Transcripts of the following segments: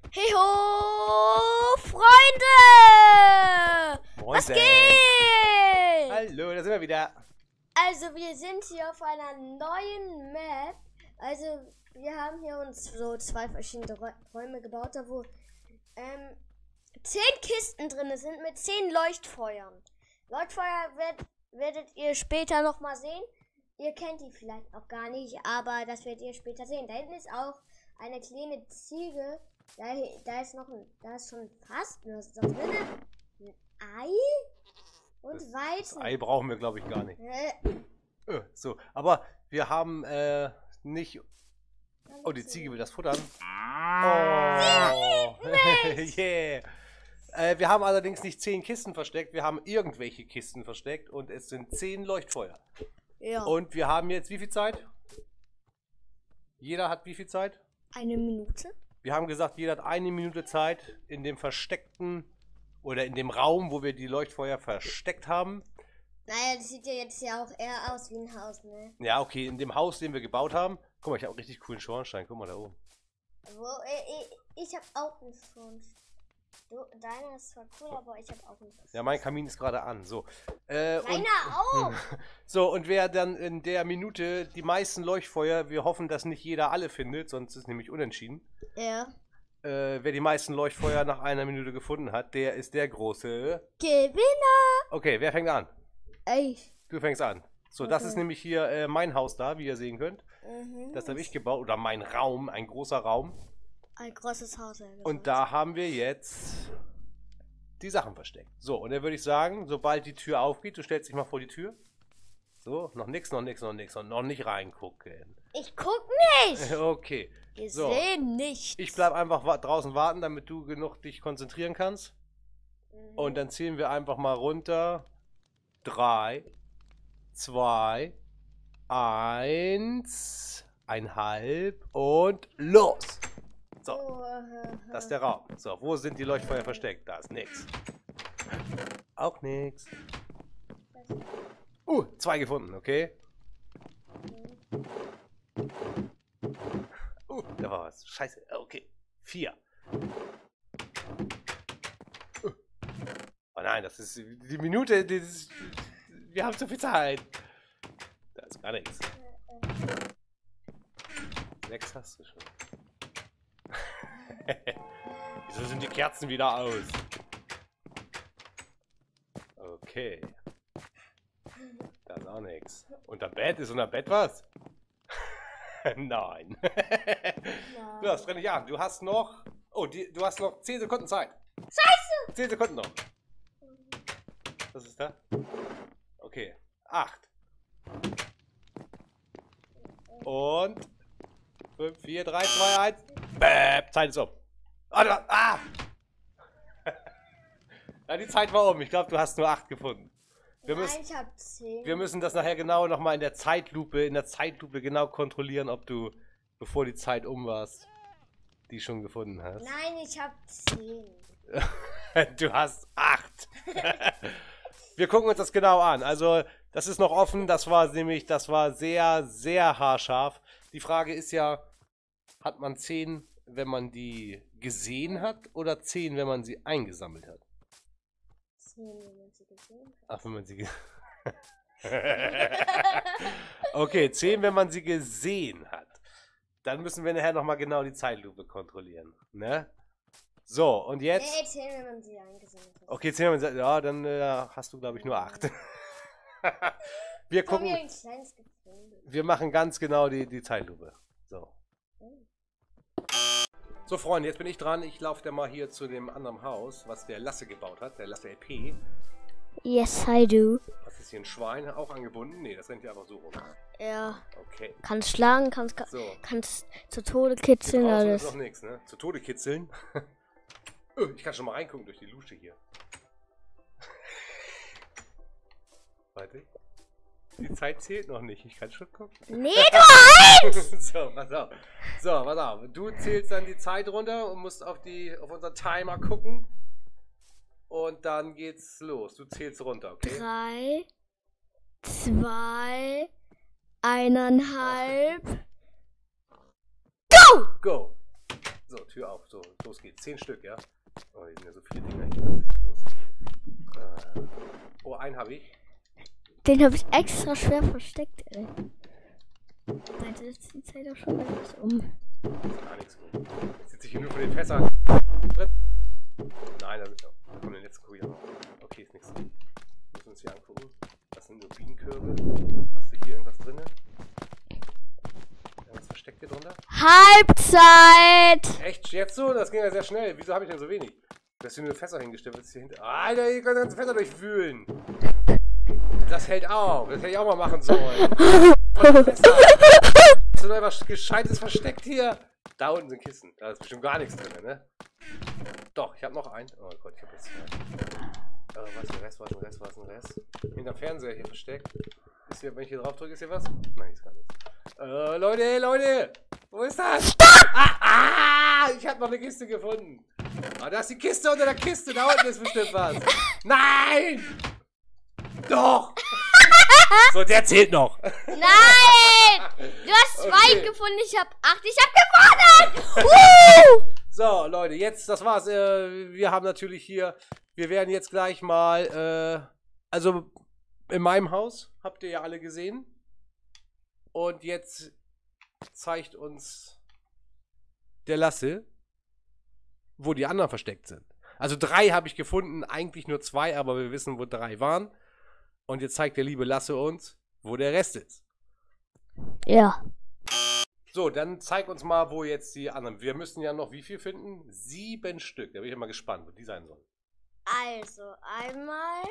Hey ho, Freunde! Moin, Was geht? Hallo, da sind wir wieder. Also wir sind hier auf einer neuen Map. Also wir haben hier uns so zwei verschiedene Räume gebaut, da wo 10 Kisten drin sind mit 10 Leuchtfeuern. Leuchtfeuer werdet ihr später noch mal sehen. Ihr kennt die vielleicht auch gar nicht, aber das werdet ihr später sehen. Da hinten ist auch eine kleine Ziege. Da ist schon fast was da drin. Ein Ei und Weizen. Ei brauchen wir, glaube ich, gar nicht. So, aber wir haben nicht... Oh, die Ziege will das futtern. Oh, yeah. Wir haben allerdings nicht 10 Kisten versteckt, wir haben irgendwelche Kisten versteckt und es sind 10 Leuchtfeuer. Ja. Und wir haben jetzt wie viel Zeit? Jeder hat wie viel Zeit? 1 Minute. Wir haben gesagt, jeder hat 1 Minute Zeit in dem versteckten oder in dem Raum, wo wir die Leuchtfeuer versteckt haben. Naja, das sieht ja jetzt ja auch eher aus wie ein Haus, ne? Ja, okay, in dem Haus, den wir gebaut haben. Guck mal, ich habe einen richtig coolen Schornstein. Guck mal da oben. Ich habe auch einen Schornstein. Deiner ist zwar cool, aber ich habe auch einen Schornstein. Ja, mein Kamin ist gerade an. So. Meiner auch! So, und wer dann in der Minute die meisten Leuchtfeuer, wir hoffen, dass nicht jeder alle findet, sonst ist nämlich unentschieden. Ja. Wer die meisten Leuchtfeuer nach 1 Minute gefunden hat, der ist der große Gewinner! Okay, wer fängt an? Ich. Du fängst an. So, Okay. das ist nämlich hier mein Haus da, wie ihr sehen könnt. Mhm. Das habe ich gebaut, oder mein Raum, ein großer Raum. Ein großes Haus. Und da haben wir jetzt die Sachen versteckt. So, und dann würde ich sagen, sobald die Tür aufgeht, du stellst dich mal vor die Tür. So, noch nichts und noch nicht reingucken. Ich guck nicht! Okay. Wir So. sehen nichts. Ich bleib einfach draußen warten, damit du genug dich konzentrieren kannst. Und dann zählen wir einfach mal runter. 3, 2, 1, 1,5 und los! So, das ist der Raum. So, wo sind die Leuchtfeuer versteckt? Da ist nichts. Auch nichts. 2 gefunden, okay. Da war was. Scheiße, okay. 4. Oh nein, das ist die Minute. Wir haben zu viel Zeit. Da ist gar nichts. 6 hast du schon. Wieso sind die Kerzen wieder aus? Okay. Da ist auch nichts. Unter Bett? Ist unter Bett was? Nein. Du hast drin, ja, du hast noch. Oh, du hast noch 10 Sekunden Zeit. Scheiße! 10 Sekunden noch. Was ist da? Okay. 8. Und 5, 4, 3, 2, 1. Bäh, Zeit ist um. Ah! Ja, die Zeit war um. Ich glaube, du hast nur 8 gefunden. Nein, ich hab 10. Wir müssen das nachher genau nochmal in der Zeitlupe genau kontrollieren, ob du, bevor die Zeit um warst, die schon gefunden hast. Nein, ich hab 10. Du hast 8. Wir gucken uns das genau an. Also, das ist noch offen. Das war sehr, sehr haarscharf. Die Frage ist ja, hat man 10, wenn man die gesehen hat, oder 10, wenn man sie eingesammelt hat? 10, wenn man sie gesehen hat. Ach, wenn man sie Okay, 10, wenn man sie gesehen hat. Dann müssen wir nachher nochmal genau die Zeitlupe kontrollieren. Ne? So, und jetzt... Nee, 10, wenn man sie eingesammelt hat. Okay, 10, wenn man sie... Ja, dann hast du, glaube ich, nur 8. Wir Ich hab mir gucken... ein kleines gefunden. Wir machen ganz genau die Zeitlupe. So. So, Freunde, jetzt bin ich dran. Ich laufe dann mal hier zu dem anderen Haus, was der Lasse gebaut hat. Der Lasse LP. Yes, I do. Was ist hier, ein Schwein auch angebunden? Nee, das rennt ja einfach so rum. Ja. Okay. Kannst schlagen, kannst zu Tode kitzeln, Draußen alles. ist noch nichts, ne? Zu Tode kitzeln. Ich kann schon mal reingucken durch die Lusche hier. Warte. Die Zeit zählt noch nicht. Ich kann schon gucken. Nee, du eins! So, pass auf. So, pass auf. Du zählst dann die Zeit runter und musst auf unseren Timer gucken. Und dann geht's los. Du zählst runter, okay? 3, 2, 1,5. Go! Go! So, Tür auf. So, los geht's. 10 Stück, ja? Oh, hier sind ja so viele Dinger. Ich weiß nicht, was los. Oh, einen habe ich. Den habe ich extra schwer versteckt, ey. Alter, das zieht sich doch schon etwas um. Das ist gar nichts gut. Sitzt sich hier nur von den Fässern. Nein, da kommt der letzte Kurier. Okay, ist nichts. Müssen wir uns hier angucken. Das sind nur Bienenkörbe. Hast du hier irgendwas drin? Was versteckt hier drunter? Halbzeit! Echt? Jetzt so? Das ging ja sehr schnell. Wieso habe ich denn so wenig? Du hast hier nur Fässer hingestellt. Willst du hier hinter... Alter, hier können ganze Fässer durchwühlen. Das hält auf. Das hätte ich auch mal machen sollen. Hast du noch etwas Gescheites versteckt hier? Da unten sind Kisten. Da ist bestimmt gar nichts drin, ne? Doch, ich habe noch einen. Oh Gott, ich habe jetzt zwei. Was ist ein Rest? Hinterm Fernseher hier versteckt. Ist hier, wenn ich hier drauf drücke, ist hier was? Nein, ist gar nichts. Leute! Wo ist das? Ich habe noch eine Kiste gefunden. Ah, da ist die Kiste unter der Kiste. Da unten ist bestimmt was. Nein! Doch! So, der zählt noch. Nein! Du hast 2 gefunden, ich habe 8. Ich habe gewonnen! So, Leute, jetzt, das war's. Wir haben natürlich hier, wir werden jetzt gleich mal, also in meinem Haus, habt ihr ja alle gesehen. Und jetzt zeigt uns der Lasse, wo die anderen versteckt sind. Also 3 habe ich gefunden, eigentlich nur 2, aber wir wissen, wo 3 waren. Und jetzt zeigt der liebe Lasse uns, wo der Rest ist. Ja. So, dann zeig uns mal, wo jetzt die anderen... Wir müssen ja noch wie viel finden? 7 Stück. Da bin ich mal gespannt, wo die sein sollen. Also, einmal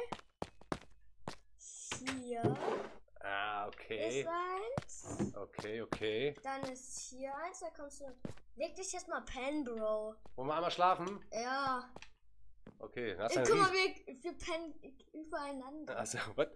hier okay. ist eins. Okay. Dann ist hier eins, da kommst du... Leg dich erstmal pennen, Bro. Wollen wir einmal schlafen? Ja. Okay. Dann hast Guck mal, wir pennen übereinander. Also, was?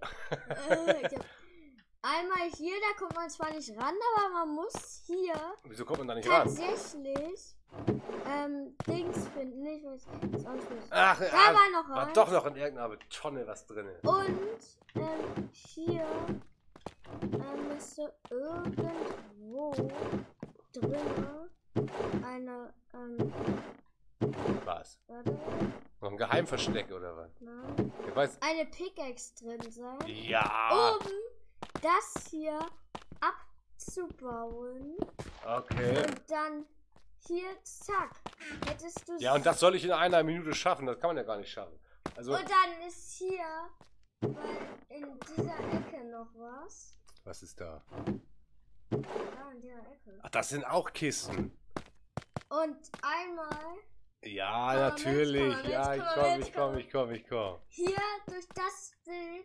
Einmal hier, da kommt man zwar nicht ran, aber man muss hier Wieso kommt man da nicht ran? tatsächlich Dings finden. Ich weiß auch nicht, was. Ach, da war noch war eins. doch noch in irgendeiner Tonne was drin. Und hier müsste irgendwo drin eine Was? warte, Noch ein Geheimversteck oder was? nein, Ich weiß. eine Pickaxe drin sein. Ja. Um das hier abzubauen. Okay. Und dann hier, zack, hättest du... Ja, und das soll ich in einer Minute schaffen. Das kann man ja gar nicht schaffen. Also. Und dann ist hier in dieser Ecke noch was. Was ist da? Da in der Ecke. Ach, das sind auch Kisten. Und einmal Ja, Komm, natürlich. jetzt, Ja, ich komm. hier durch das Bild,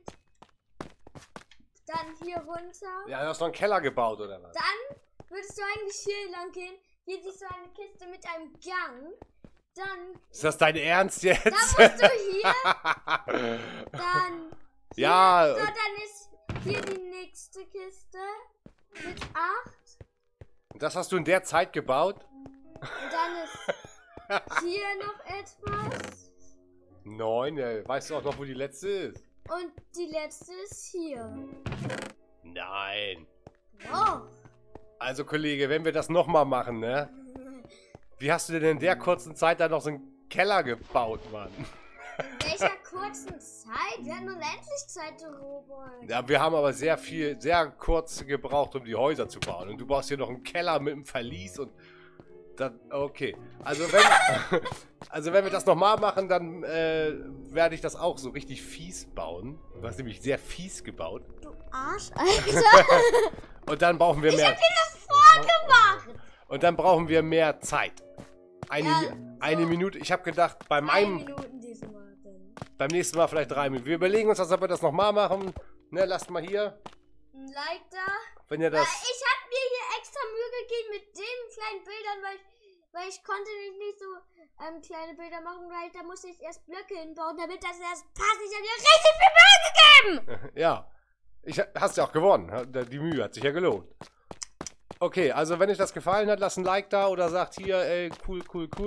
dann hier runter. Ja, du hast noch einen Keller gebaut, oder was? Dann würdest du eigentlich hier lang gehen. Hier siehst du eine Kiste mit einem Gang. Dann... Ist das dein Ernst jetzt? Da musst du hier. Dann... Hier, Ja. so, dann ist hier die nächste Kiste mit 8. Und das hast du in der Zeit gebaut? Und dann ist hier noch etwas. 9, ja, weißt du auch noch, wo die letzte ist? Und die letzte ist hier. Nein. Oh. Also, Kollege, wenn wir das nochmal machen, ne? Wie hast du denn in der kurzen Zeit da noch so einen Keller gebaut, Mann? In welcher kurzen Zeit? Wir hatten unendlich Zeit, du Robot. Ja, wir haben aber sehr kurz gebraucht, um die Häuser zu bauen. Und du baust hier noch einen Keller mit einem Verlies und dann, okay. Also wenn wir das nochmal machen, dann werde ich das auch so richtig fies bauen. Du hast nämlich sehr fies gebaut. Du Arsch, Alter. Und dann brauchen wir mehr. Ich hab dir das vorgemacht. Und dann brauchen wir mehr Zeit. Eine Minute. Ich habe gedacht, bei 3 meinem Minuten diesmal denn. beim nächsten Mal vielleicht 3 Minuten. Wir überlegen uns, ob wir das nochmal machen. Ne, lasst mal hier. Ein Like da. Wenn ihr das. Ich hab mir hier extra Mühe gegeben mit den kleinen Bildern, weil ich konnte nicht so kleine Bilder machen, weil da musste ich erst Blöcke hinbauen, damit das erst passt. Ich hab dir richtig viel Mühe gegeben. Ja. Hast ja auch gewonnen. Die Mühe hat sich ja gelohnt. Okay, also wenn euch das gefallen hat, lasst ein Like da oder sagt hier, ey, cool.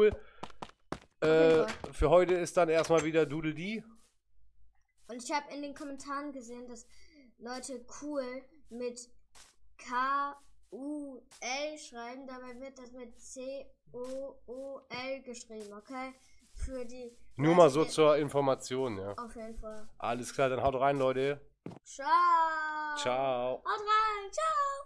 Für heute ist dann erstmal wieder Doodle-Dee. Und ich habe in den Kommentaren gesehen, dass Leute cool mit K-U-L schreiben, dabei wird das mit C O-O-L geschrieben, okay? Für die. Nur mal so zur Information, ja. Auf jeden Fall. Alles klar, dann haut rein, Leute. Ciao. Ciao. Haut rein. Ciao.